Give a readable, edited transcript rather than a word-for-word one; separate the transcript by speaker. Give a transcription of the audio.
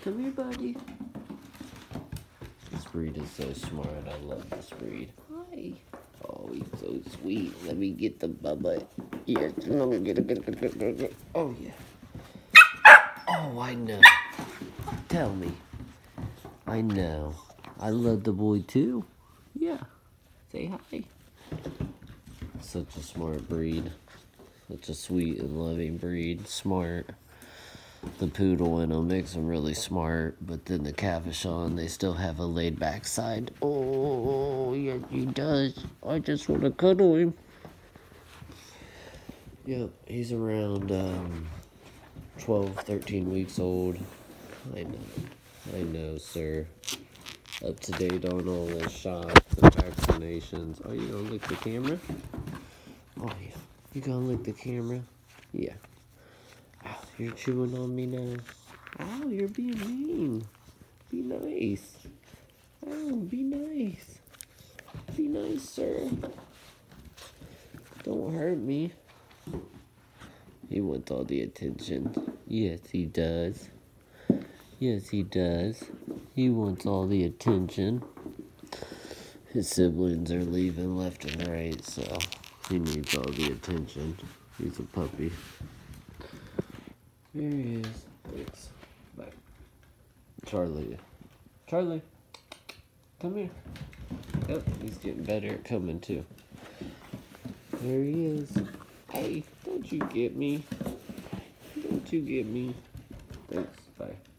Speaker 1: Come here, buddy. This breed is so smart. I love this breed. Hi. Oh, he's so sweet. Let me get the bubba. Yes. Get. Oh, yeah. Oh, I know. Tell me. I know. I love the boy, too. Yeah. Say hi. Such a smart breed. Such a sweet and loving breed. Smart. The poodle in them makes them really smart, but then the Cavachon, they still have a laid-back side. Oh, yes, he does. I just want to cuddle him. Yep, he's around 12, 13 weeks old. I know, sir. Up to date on all the shots and vaccinations. Oh, you gonna lick the camera? Oh, yeah. You gonna lick the camera? Yeah. Oh, you're chewing on me now. Oh, you're being mean. Be nice. Oh, be nice. Be nice, sir. Don't hurt me. He wants all the attention. Yes, he does. Yes, he does. He wants all the attention. His siblings are leaving left and right, so he needs all the attention. He's a puppy. Here he is. Thanks. Bye. Charlie. Charlie. Come here. Oh, he's getting better at coming, too. There he is. Hey, don't you get me. Don't you get me. Thanks. Bye.